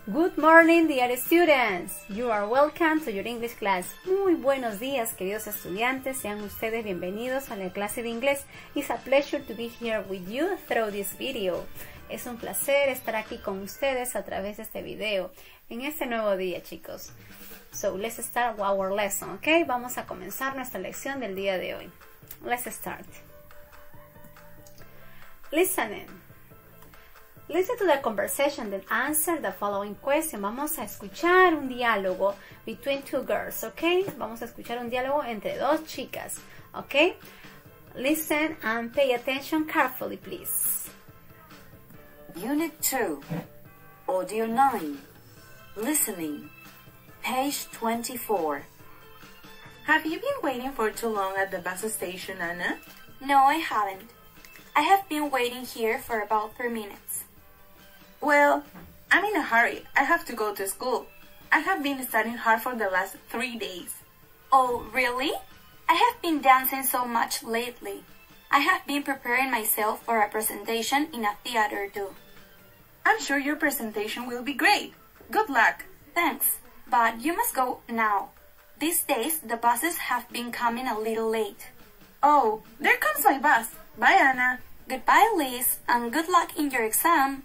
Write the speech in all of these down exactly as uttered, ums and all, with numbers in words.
Good morning, dear students. You are welcome to your English class. Muy buenos días, queridos estudiantes. Sean ustedes bienvenidos a la clase de inglés. It's a pleasure to be here with you through this video. Es un placer estar aquí con ustedes a través de este video en este nuevo día, chicos. So, let's start our lesson, ¿ok? Vamos a comenzar nuestra lección del día de hoy. Let's start. Listening. Listen to the conversation that answer the following question. Vamos a escuchar un diálogo between two girls, ¿ok? Vamos a escuchar un diálogo entre dos chicas, ¿ok? Listen and pay attention carefully, please. Unit two, Audio nine, Listening, page twenty-four. Have you been waiting for too long at the bus station, Anna? No, I haven't. I have been waiting here for about three minutes. Well, I'm in a hurry. I have to go to school. I have been studying hard for the last three days. Oh, really? I have been dancing so much lately. I have been preparing myself for a presentation in a theater too. I'm sure your presentation will be great. Good luck. Thanks, but you must go now. These days, the buses have been coming a little late. Oh, there comes my bus. Bye, Anna. Goodbye, Liz, and good luck in your exam.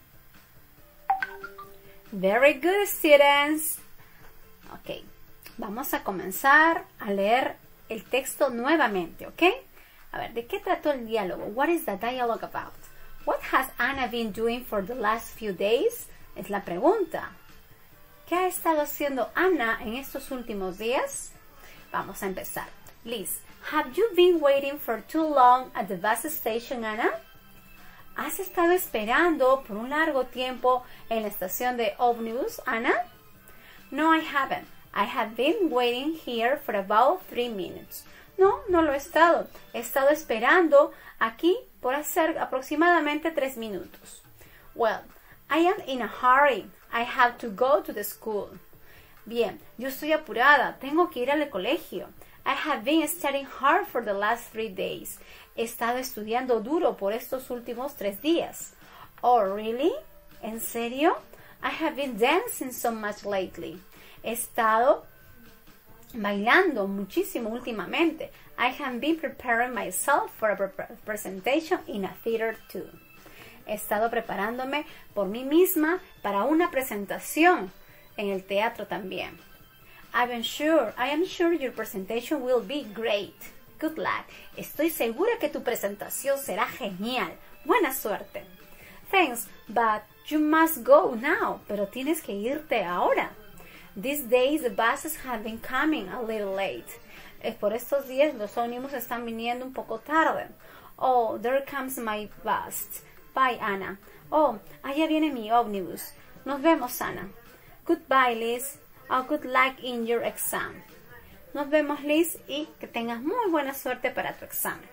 Very good, students. Ok, vamos a comenzar a leer el texto nuevamente, ¿ok? A ver, ¿de qué trató el diálogo? What is the dialogue about? What has Anna been doing for the last few days? Es la pregunta. ¿Qué ha estado haciendo Ana en estos últimos días? Vamos a empezar. Liz, have you been waiting for too long at the bus station, Anna? ¿Has estado esperando por un largo tiempo en la estación de ómnibus, Ana? No, I haven't. I have been waiting here for about three minutes. No, no lo he estado. He estado esperando aquí por hacer aproximadamente tres minutos. Well, I am in a hurry. I have to go to the school. Bien, yo estoy apurada. Tengo que ir al colegio. I have been studying hard for the last three days. He estado estudiando duro por estos últimos tres días. Oh, really? ¿En serio? I have been dancing so much lately. He estado bailando muchísimo últimamente. I have been preparing myself for a pre- presentation in a theater too. He estado preparándome por mí misma para una presentación en el teatro también. I'm sure, I am sure your presentation will be great. Good luck. Estoy segura que tu presentación será genial. Buena suerte. Thanks, but you must go now. Pero tienes que irte ahora. These days the buses have been coming a little late. Eh, por estos días los ómnibus están viniendo un poco tarde. Oh, there comes my bus. Bye, Anna. Oh, allá viene mi ómnibus. Nos vemos, Anna. Goodbye, Liz. Oh, good luck in your exam. Nos vemos, Liz, y que tengas muy buena suerte para tu examen.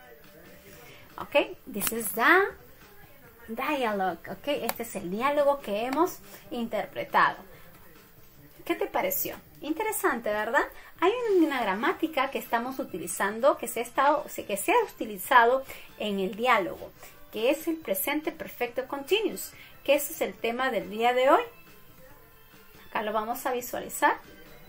Ok, this is the dialogue. Ok, este es el diálogo que hemos interpretado. ¿Qué te pareció? Interesante, ¿verdad? Hay una gramática que estamos utilizando, que se ha, estado, que se ha utilizado en el diálogo, que es el presente perfecto continuous, que ese es el tema del día de hoy. Acá lo vamos a visualizar.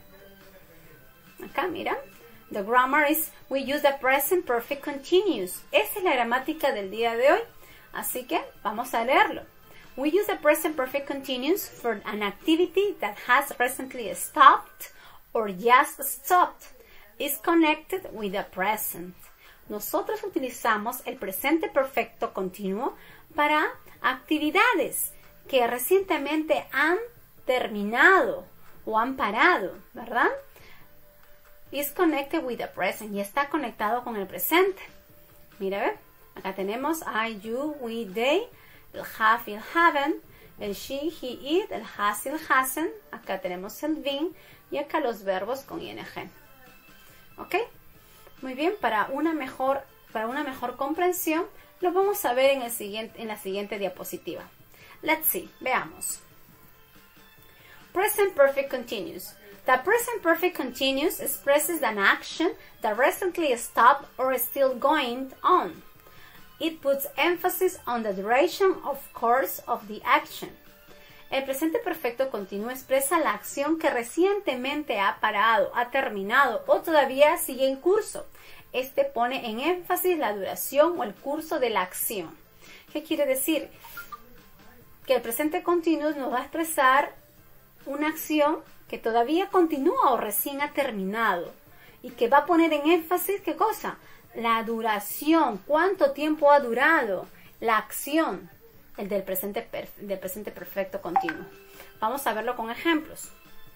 Acá, mira. The grammar is, we use the present perfect continuous. Esa es la gramática del día de hoy. Así que vamos a leerlo. We use the present perfect continuous for an activity that has recently stopped or just stopped. Is connected with the present. Nosotros utilizamos el presente perfecto continuo para actividades que recientemente han terminado o han parado, ¿verdad? Is connected with the present y está conectado con el presente. Mira, ¿ve? Acá tenemos I, you, we, they, el have y el haven't, el she, he, it, el has y el hasn't. Acá tenemos el been y acá los verbos con ing. ¿Ok? Muy bien, para una mejor, para una mejor comprensión lo vamos a ver en, el siguiente, en la siguiente diapositiva. Let's see, veamos. Present perfect continuous. The present perfect continuous expresses an action that recently stopped or is still going on. It puts emphasis on the duration of course of the action. El presente perfecto continuo continuo expresa la acción que recientemente ha parado, ha terminado o todavía sigue en curso. Este pone en énfasis la duración o el curso de la acción. ¿Qué quiere decir? Que el presente continuo nos va a expresar una acción que todavía continúa o recién ha terminado y que va a poner en énfasis, ¿qué cosa? La duración, cuánto tiempo ha durado la acción, el del presente, del presente perfecto continuo. Vamos a verlo con ejemplos.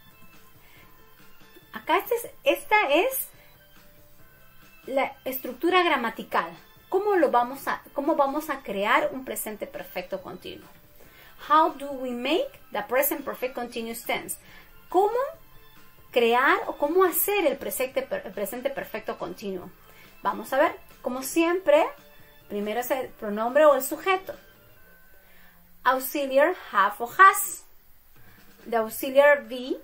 Acá este es, esta es la estructura gramatical. ¿Cómo, lo vamos a, ¿Cómo vamos a crear un presente perfecto continuo? How do we make the present perfect continuous tense? ¿Cómo crear o cómo hacer el presente, el presente perfecto continuo? Vamos a ver. Como siempre, primero es el pronombre o el sujeto. Auxiliar have o has. The auxiliar be,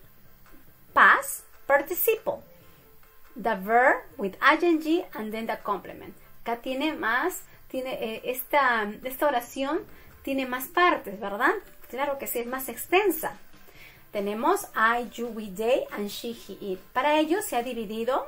past participle. The verb with ing and then the complement. Acá tiene más, tiene eh, esta, esta oración tiene más partes, ¿verdad? Claro que sí, es más extensa. Tenemos I, you, we, they, and she, he, it. Para ello se ha dividido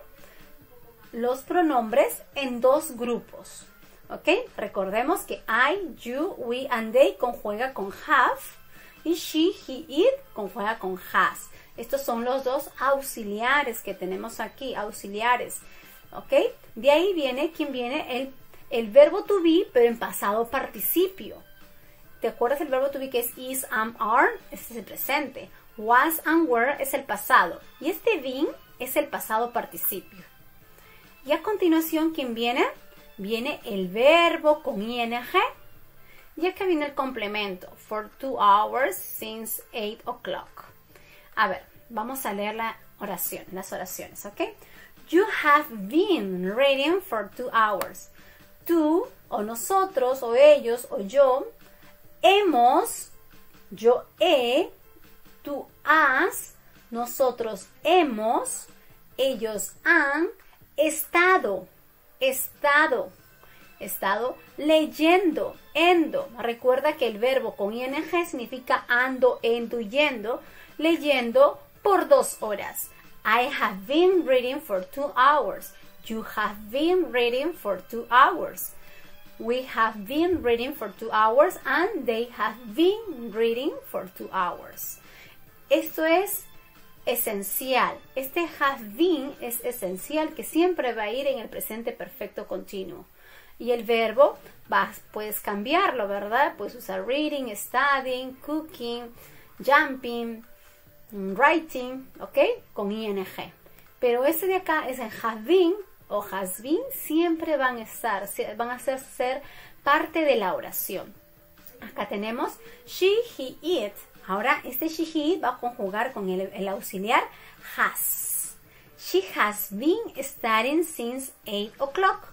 los pronombres en dos grupos. ¿Ok? Recordemos que I, you, we, and they conjuega con have y she, he, it conjuega con has. Estos son los dos auxiliares que tenemos aquí, auxiliares. ¿Ok? De ahí viene, ¿quién viene? El, el verbo to be, pero en pasado participio. ¿Te acuerdas el verbo to be que es is, am, are? Este es el presente. Was and were es el pasado. Y este been es el pasado participio. Y a continuación, ¿quién viene? Viene el verbo con ing. Y acá viene el complemento. For two hours since eight o'clock. A ver, vamos a leer la oración, las oraciones, ¿ok? You have been reading for two hours. Tú, o nosotros, o ellos, o yo, hemos, yo he, tú has, nosotros hemos, ellos han, estado, estado, estado leyendo, endo. Recuerda que el verbo con ing significa ando, endo, yendo, leyendo por dos horas. I have been reading for two hours. You have been reading for two hours. We have been reading for two hours and they have been reading for two hours. Esto es esencial. Este have been es esencial, que siempre va a ir en el presente perfecto continuo. Y el verbo, vas, puedes cambiarlo, ¿verdad? Puedes usar reading, studying, cooking, jumping, writing, ¿ok? Con ing. Pero este de acá es el have been o has been, siempre van a estar, van a ser, ser parte de la oración. Acá tenemos she, he, it. Ahora este she, he, it va a conjugar con el, el auxiliar has. She has been studying since eight o'clock.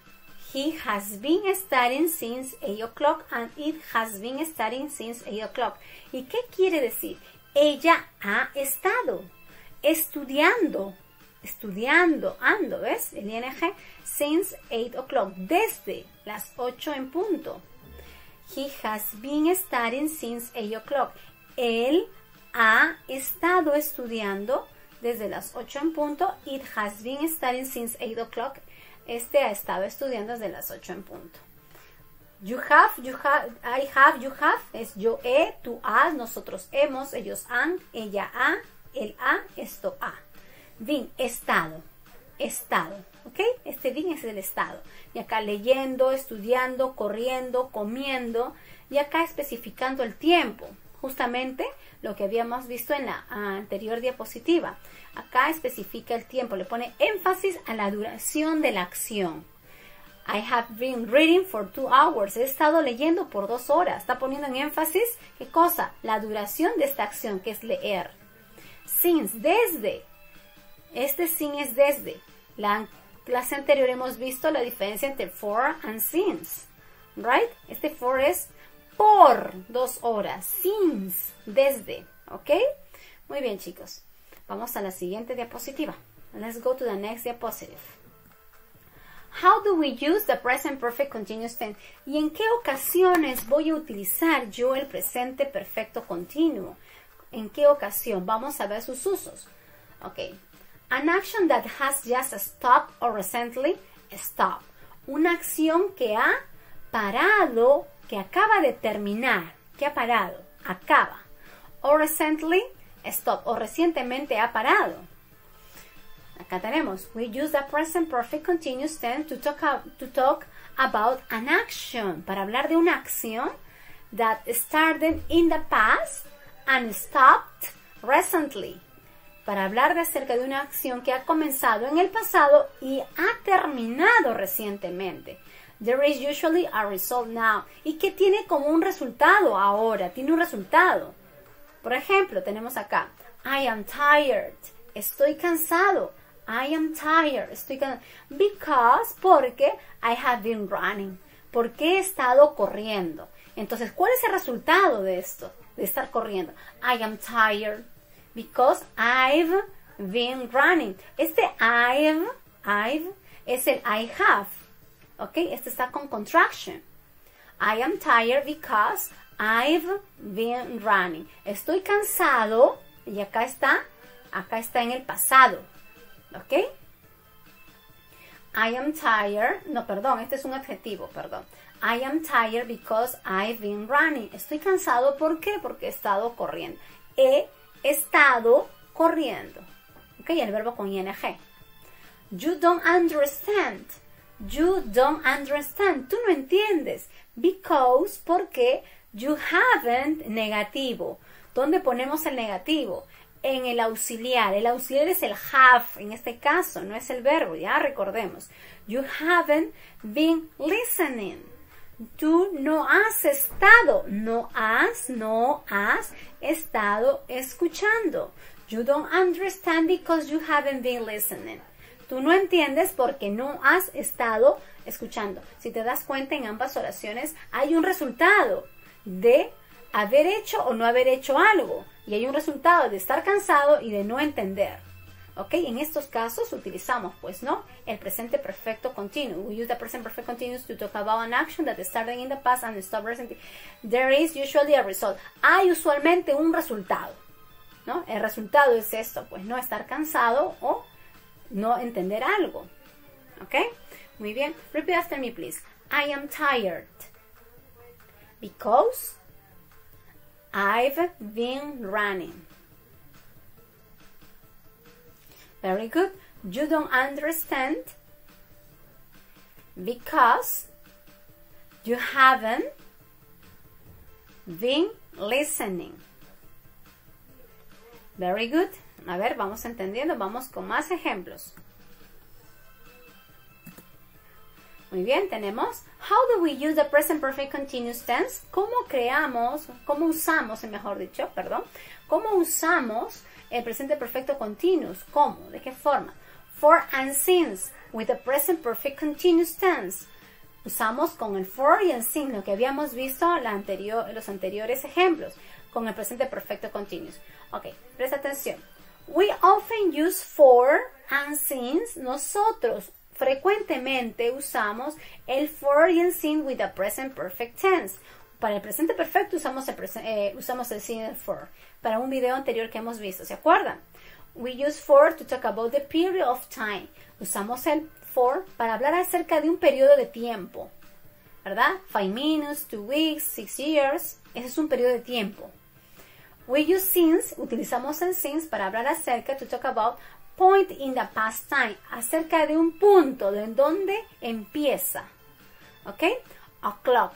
He has been studying since eight o'clock and it has been studying since eight o'clock. ¿Y qué quiere decir? Ella ha estado estudiando, estudiando, ando, ¿ves? El ing, since eight o'clock, desde las ocho en punto. He has been studying since eight o'clock. Él ha estado estudiando desde las ocho en punto. It has been studying since eight o'clock. Este ha estado estudiando desde las ocho en punto. You have, you have, I have, you have, es yo he, tú has, nosotros hemos, ellos han, ella ha, él ha, esto ha. Been, estado, estado, ¿ok? Este been es el estado. Y acá leyendo, estudiando, corriendo, comiendo, y acá especificando el tiempo. Justamente lo que habíamos visto en la anterior diapositiva. Acá especifica el tiempo, le pone énfasis a la duración de la acción. I have been reading for two hours. He estado leyendo por dos horas. Está poniendo en énfasis, ¿qué cosa? La duración de esta acción, que es leer. Since, desde. Este sin es desde. La clase anterior hemos visto la diferencia entre for and since. Right? Este for es por dos horas. Since, desde. ¿Ok? Muy bien, chicos. Vamos a la siguiente diapositiva. Let's go to the next diapositive. How do we use the present perfect continuous tense? ¿Y en qué ocasiones voy a utilizar yo el presente perfecto continuo? ¿En qué ocasión? Vamos a ver sus usos. Ok. An action that has just stopped or recently stopped. Una acción que ha parado, que acaba de terminar. Que ha parado, acaba. Or recently stopped. O recientemente ha parado. Acá tenemos. We use the present perfect continuous tense to talk, to talk about an action. Para hablar de una acción that started in the past and stopped recently. Para hablar de acerca de una acción que ha comenzado en el pasado y ha terminado recientemente. There is usually a result now. Y que tiene como un resultado ahora. Tiene un resultado. Por ejemplo, tenemos acá. I am tired. Estoy cansado. I am tired. Estoy cansado. Because, porque I have been running. Porque he estado corriendo. Entonces, ¿cuál es el resultado de esto? De estar corriendo. I am tired. Because I've been running. Este I've, I've, es el I have. ¿Ok? Este está con contraction. I am tired because I've been running. Estoy cansado. Y acá está, acá está en el pasado. ¿Ok? I am tired. No, perdón, este es un adjetivo, perdón. I am tired because I've been running. Estoy cansado, ¿por qué? Porque he estado corriendo. He estado corriendo. ¿Ok? El verbo con ing. You don't understand. You don't understand. Tú no entiendes. Because, porque you haven't, negativo. ¿Dónde ponemos el negativo? En el auxiliar. El auxiliar es el have, en este caso, no es el verbo, ya recordemos. You haven't been listening. Tú no has estado, no has, no has estado escuchando. You don't understand because you haven't been listening. Tú no entiendes porque no has estado escuchando. Si te das cuenta, en ambas oraciones hay un resultado de haber hecho o no haber hecho algo. Y hay un resultado de estar cansado y de no entender. ¿Ok? En estos casos utilizamos, pues, ¿no? El presente perfecto continuo. We use the present perfect continuous to talk about an action that started in the past and stopped recently. There is usually a result. Hay usualmente un resultado, ¿no? El resultado es esto, pues, ¿no? Estar cansado o no entender algo. ¿Ok? Muy bien. Repeat after me, please. I am tired. Because I've been running. Very good. You don't understand because you haven't been listening. Very good. A ver, vamos entendiendo. Vamos con más ejemplos. Muy bien, tenemos how do we use the present perfect continuous tense? ¿Cómo creamos, cómo usamos, mejor dicho, perdón, cómo usamos el presente perfecto continuous? ¿Cómo? ¿De qué forma? For and since with the present perfect continuous tense. Usamos con el for y el since, lo que habíamos visto la anterior, los anteriores ejemplos, con el presente perfecto continuous. Ok, presta atención. We often use for and since. Nosotros frecuentemente usamos el for y el since with the present perfect tense. Para el presente perfecto usamos el, eh, usamos el since y el for. Para un video anterior que hemos visto, ¿se acuerdan? We use for to talk about the period of time. Usamos el for para hablar acerca de un periodo de tiempo, ¿verdad? Five minutes, two weeks, six years. Ese es un periodo de tiempo. We use since, utilizamos el since para hablar acerca, to talk about point in the past time, acerca de un punto de donde empieza. ¿Ok? O'clock.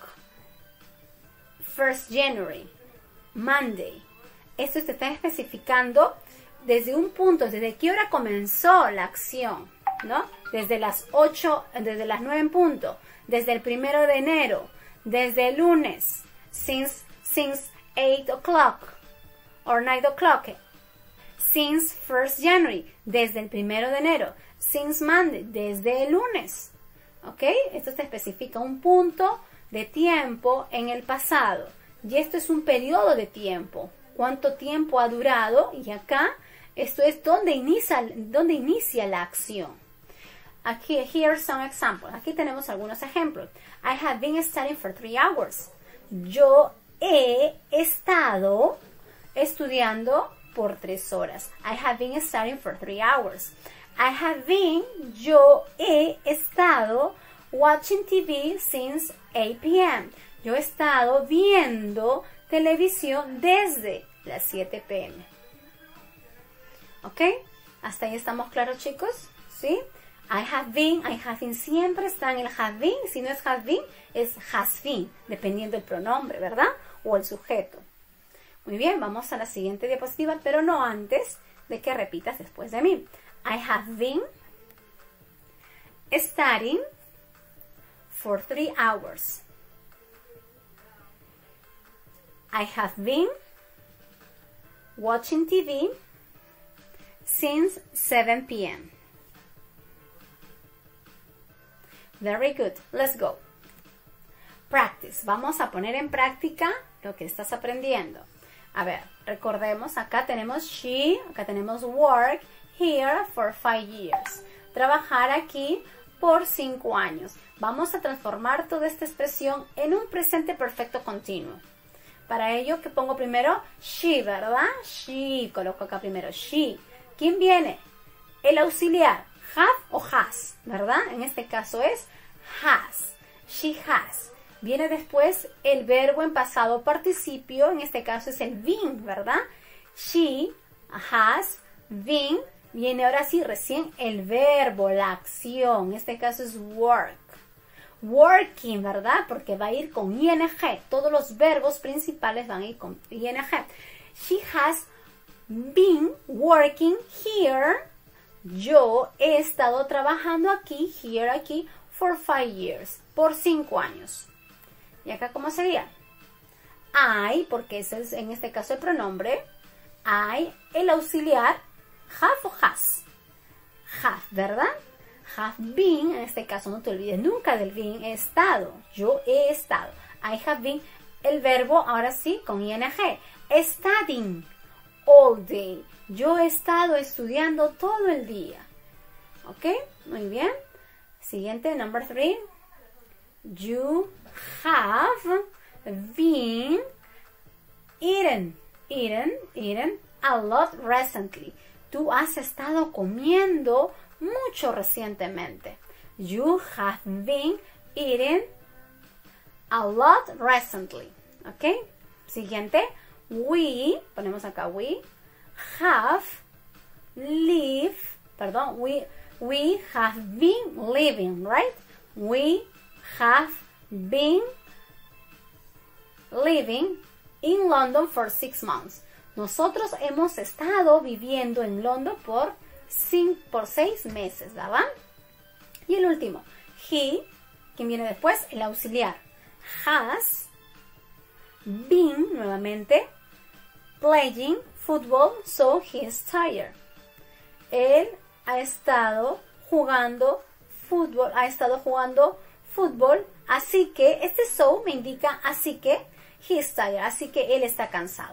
First January. Monday. Esto te está especificando desde un punto, desde qué hora comenzó la acción, ¿no? Desde las ocho, desde las nueve en punto, desde el primero de enero, desde el lunes, since, since eight o'clock, or nine o'clock, since first January, desde el primero de enero, since Monday, desde el lunes, ¿ok? Esto te especifica un punto de tiempo en el pasado, y esto es un periodo de tiempo. ¿Cuánto tiempo ha durado? Y acá, esto es donde inicia, donde inicia la acción. Aquí, here's some examples. Aquí tenemos algunos ejemplos. I have been studying for three hours. Yo he estado estudiando por tres horas. I have been studying for three hours. I have been, yo he estado watching T V since eight p m Yo he estado viendo televisión desde las siete p m ¿Ok? ¿Hasta ahí estamos claros, chicos? ¿Sí? I have been, I have been siempre está en el have been. Si no es have been, es has been, dependiendo del pronombre, ¿verdad? O el sujeto. Muy bien, vamos a la siguiente diapositiva, pero no antes de que repitas después de mí. I have been studying for three hours. I have been watching T V since seven p m Very good. Let's go. Practice. Vamos a poner en práctica lo que estás aprendiendo. A ver, recordemos, acá tenemos she, acá tenemos work, here for five years. Trabajar aquí por cinco años. Vamos a transformar toda esta expresión en un presente perfecto continuo. Para ello, ¿qué pongo primero? She, ¿verdad? She, coloco acá primero she. ¿Quién viene? El auxiliar, have o has, ¿verdad? En este caso es has. She has. Viene después el verbo en pasado participio, en este caso es el been, ¿verdad? She has been. Viene ahora sí recién el verbo, la acción, en este caso es work. Working, ¿verdad? Porque va a ir con ing. Todos los verbos principales van a ir con ing. She has been working here. Yo he estado trabajando aquí, here, aquí, for five years. Por cinco años. ¿Y acá cómo sería? I, porque ese es en este caso el pronombre. I, el auxiliar, have o has. Have, ¿verdad? Have been, en este caso no te olvides nunca del been, he estado. Yo he estado. I have been, el verbo, ahora sí, con ing. Studying all day. Yo he estado estudiando todo el día. ¿Ok? Muy bien. Siguiente, number three. You have been eating, eating, eating a lot recently. Tú has estado comiendo mucho recientemente. You have been eating a lot recently. ¿Ok? Siguiente. We, ponemos acá we, have lived, perdón, we, we have been living, right? We have been living in London for six months. Nosotros hemos estado viviendo en London por, cinco, por seis meses, ¿verdad? Y el último, he, quien viene después, el auxiliar, has been, nuevamente, playing football, so he is tired. Él ha estado jugando fútbol, ha estado jugando fútbol, así que, este so me indica, así que, he is tired, así que él está cansado.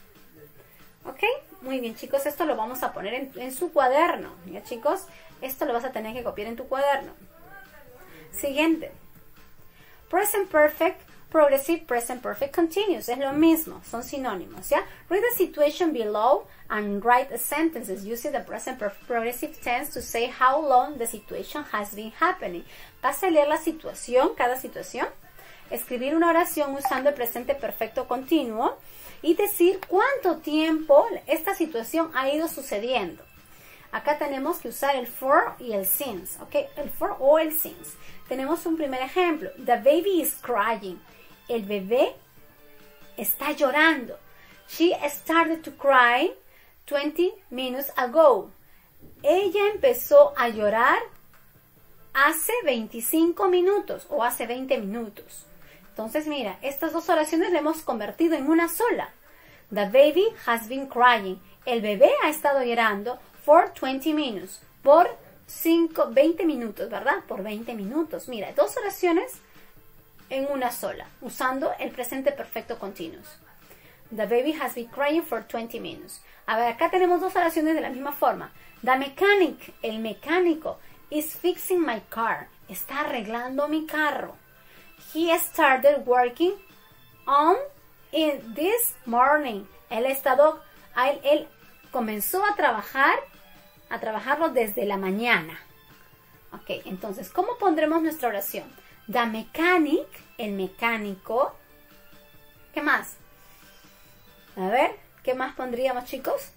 ¿Ok? Muy bien, chicos, esto lo vamos a poner en, en su cuaderno. ¿Ya, chicos? Esto lo vas a tener que copiar en tu cuaderno. Siguiente. Present Perfect, Progressive, Present Perfect Continuous. Es lo mismo, son sinónimos, ¿ya? Read the situation below and write the sentences using the Present Perfect Progressive tense to say how long the situation has been happening. Vas a leer la situación, cada situación. Escribir una oración usando el presente perfecto continuo y decir cuánto tiempo esta situación ha ido sucediendo. Acá tenemos que usar el for y el since, ¿ok? El for o el since. Tenemos un primer ejemplo. The baby is crying. El bebé está llorando. She started to cry twenty minutes ago. Ella empezó a llorar hace veinticinco minutos o hace veinte minutos. Entonces, mira, estas dos oraciones las hemos convertido en una sola. The baby has been crying. El bebé ha estado llorando for twenty minutes. Por cinco, veinte minutos, ¿verdad? Por veinte minutos. Mira, dos oraciones en una sola, usando el presente perfecto continuous. The baby has been crying for twenty minutes. A ver, acá tenemos dos oraciones de la misma forma. The mechanic, el mecánico, is fixing my car. Está arreglando mi carro. He started working on it this morning. Él ha estado, él, él comenzó a trabajar, a trabajarlo desde la mañana. Ok, entonces, ¿cómo pondremos nuestra oración? The mechanic, el mecánico. ¿Qué más? A ver, ¿qué más pondríamos, chicos?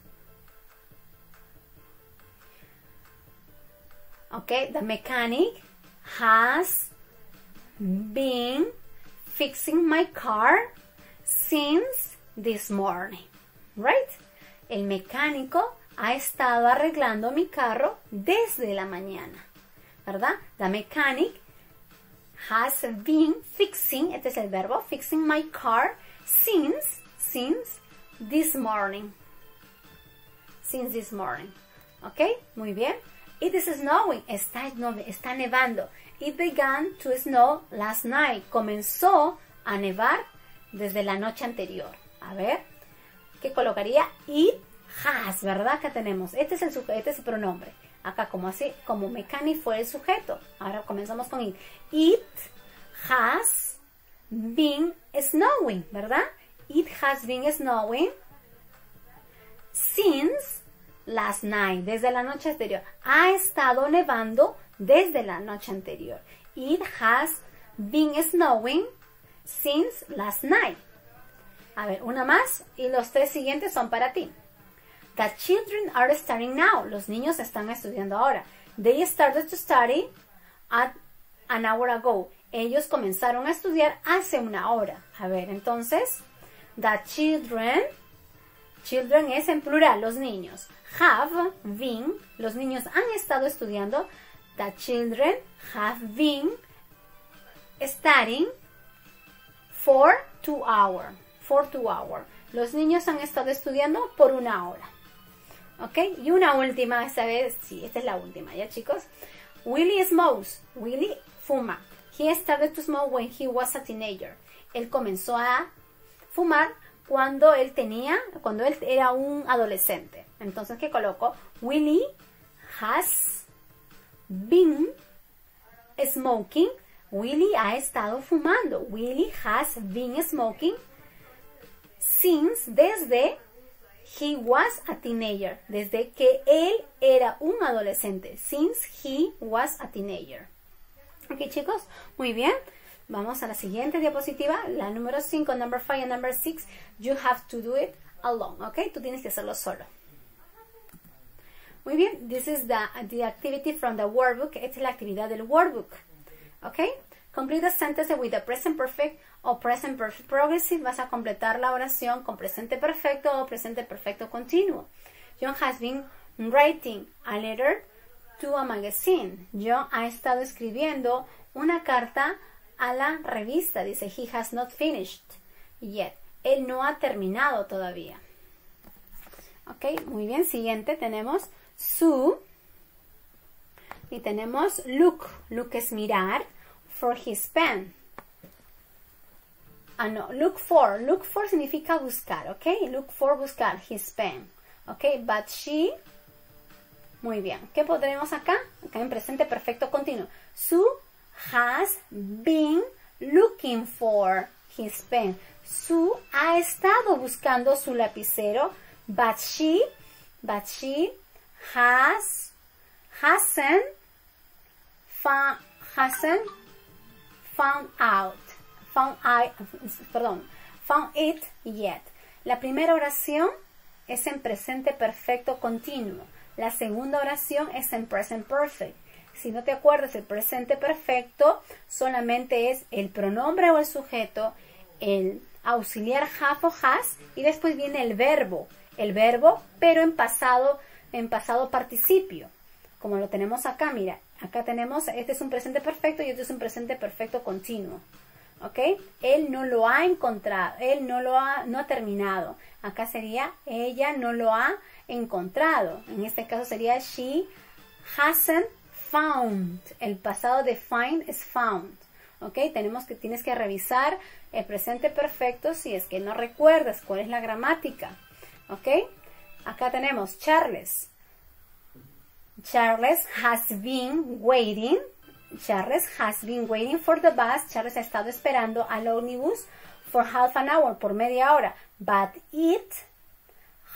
Ok, the mechanic has been fixing my car since this morning. Right? El mecánico ha estado arreglando mi carro desde la mañana. ¿Verdad? The mechanic has been fixing, este es el verbo, fixing my car since, since this morning. Since this morning. ¿Ok? Muy bien. It is snowing. Está, está nevando. It began to snow last night. Comenzó a nevar desde la noche anterior. A ver, ¿qué colocaría? It has, ¿verdad? Acá tenemos. Este es el sujeto, este es el pronombre. Acá como así, como mechanic fue el sujeto. Ahora comenzamos con it. It has been snowing, ¿verdad? It has been snowing since last night, desde la noche anterior. Ha estado nevando desde la noche anterior. It has been snowing since last night. A ver, una más y los tres siguientes son para ti. The children are studying now. Los niños están estudiando ahora. They started to study at an hour ago. Ellos comenzaron a estudiar hace una hora. A ver, entonces, the children, children es en plural, los niños. Have been, los niños han estado estudiando. The children have been studying for two hours. For two hours. Los niños han estado estudiando por una hora. ¿Ok? Y una última, esta vez, sí, esta es la última, ¿ya, chicos? Willie smokes. Willie fuma. He started to smoke when he was a teenager. Él comenzó a fumar cuando él tenía, cuando él era un adolescente. Entonces, ¿qué coloco? Willie has been smoking. Willie ha estado fumando. Willie has been smoking since, desde he was a teenager, desde que él era un adolescente. Since he was a teenager. Ok, chicos, muy bien. Vamos a la siguiente diapositiva, la número cinco, number five and number six. You have to do it alone, ok? Tú tienes que hacerlo solo. Muy bien, this is the, the activity from the workbook. Esta es la actividad del workbook, ok? Complete the sentence with the present perfect o present perfect progressive. Vas a completar la oración con presente perfecto o presente perfecto continuo. John has been writing a letter to a magazine. John ha estado escribiendo una carta a la revista. Dice, he has not finished yet. Él no ha terminado todavía. Ok, muy bien. Siguiente tenemos Sue. Y tenemos look. Look es mirar. For his pen. Ah, no. Look for. Look for significa buscar. Ok. Look for, buscar. His pen. Ok. But she. Muy bien. ¿Qué podremos acá? Acá en presente perfecto continuo. Sue has been looking for his pen. Sue ha estado buscando su lapicero. But she. But she has. Hasn't. Found. Hasn't. Found out. Found I. Perdón. Found it yet. La primera oración es en presente perfecto continuo. La segunda oración es en present perfect. Si no te acuerdas, el presente perfecto solamente es el pronombre o el sujeto, el auxiliar have o has, y después viene el verbo. El verbo, pero en pasado, en pasado participio. Como lo tenemos acá, mira. Acá tenemos, este es un presente perfecto y este es un presente perfecto continuo. ¿Ok? Él no lo ha encontrado, él no lo ha, no ha terminado. Acá sería, ella no lo ha encontrado. En este caso sería, she hasn't found. El pasado de find es found. ¿Ok? Tenemos que, tienes que revisar el presente perfecto si es que no recuerdas cuál es la gramática. ¿Ok? Acá tenemos Charles. Charles has been waiting. Charles has been waiting for the bus. Charles ha estado esperando al ómnibus for half an hour, por media hora. But it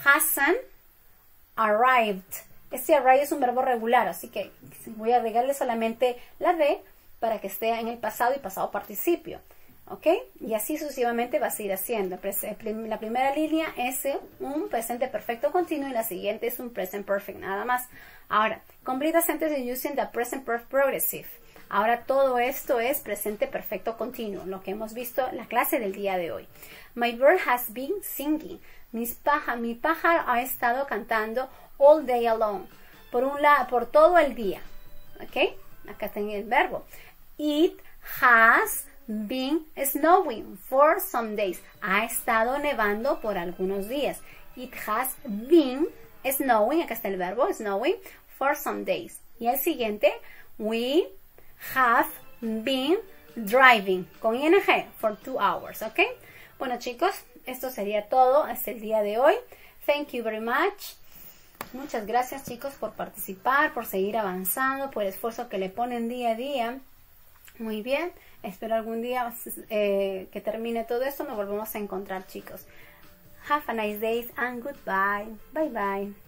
hasn't arrived. Este arrive es un verbo regular, así que voy a agregarle solamente la D para que esté en el pasado y pasado participio. ¿Ok? Y así sucesivamente va a seguir haciendo. La primera línea es un presente perfecto continuo y la siguiente es un present perfect, nada más. Ahora, complete a sentence using the present perfect progressive. Ahora todo esto es presente perfecto continuo, lo que hemos visto en la clase del día de hoy. My bird has been singing. Mis paja, mi pájaro ha estado cantando all day long. Por un lado, por todo el día. ¿Ok? Acá tengo el verbo. It has been snowing for some days. Ha estado nevando por algunos días. It has been snowing, acá está el verbo, snowing, for some days. Y el siguiente, we have been driving, con ing, for two hours, ¿ok? Bueno chicos, esto sería todo hasta el día de hoy. Thank you very much. Muchas gracias chicos por participar, por seguir avanzando, por el esfuerzo que le ponen día a día. Muy bien, espero algún día eh, que termine todo esto, nos volvemos a encontrar chicos. Have a nice day and goodbye. Bye bye.